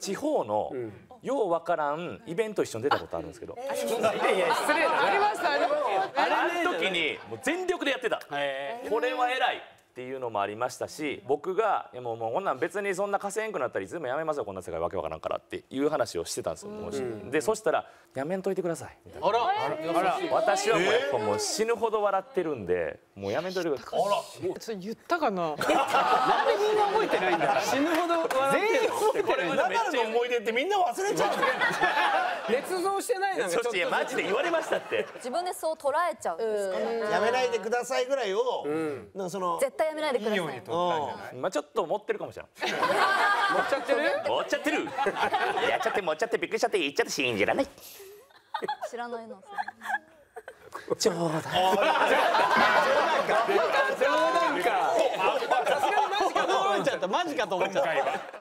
地方のようわからんイベント一緒に出たことあるんですけど、 いや失礼な。ありましたあの時にもう全力でやってた。これは偉いっていうのもありましたし、僕が「いやもうこんなん別にそんな稼げんくなったらいつでもやめますよ、こんな世界わけわからんから」っていう話をしてたんですよ。でそしたら「やめんといてください」みたいな。私はもうやっぱもう死ぬほど笑ってるんで、もうやめんといてください。 それ言ったかな。なんでみんな覚えてないんだ。死ぬほど笑ってる。 これだからの思い出ってみんな忘れちゃう。 捏造してないのがちょっと。 そしてマジで言われましたって。 自分でそう捉えちゃうんですかね。 やめないでくださいぐらいを、なんかその絶対やめないでください。 まあちょっと持ってるかもしれない。 持っちゃってる。 持っちゃってる。やっちゃって持っちゃってびっくりしちゃって言っちゃって信じられない。 知らないの。 冗談。 冗談か。さすがにマジかと思っちゃった。マジかと思っちゃった。